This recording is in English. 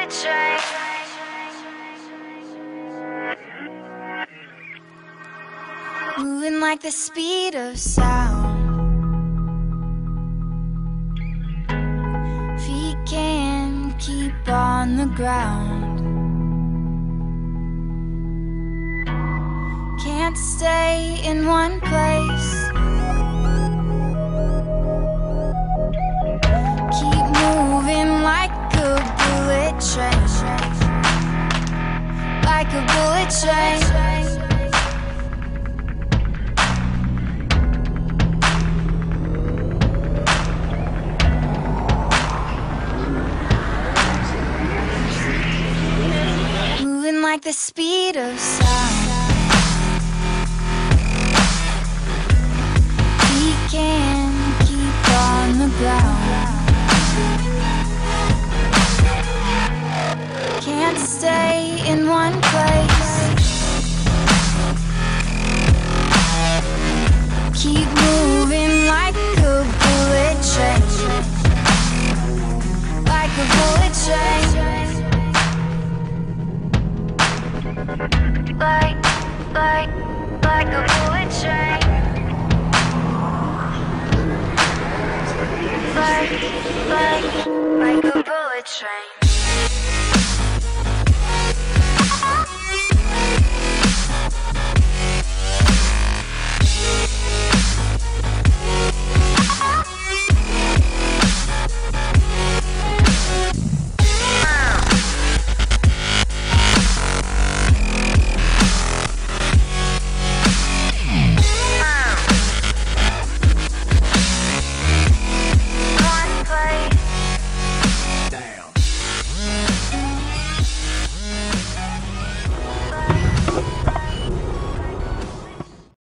bullet train. Moving like the speed of sound. Feet can't keep on the ground. Can't stay in one place. Keep moving like a bullet train. Like a bullet train. Like the speed of sound. We can't keep on the ground. Can't stay in one place. Keep moving like a bullet train. Like a bullet train. Like a bullet train. Like a bullet train.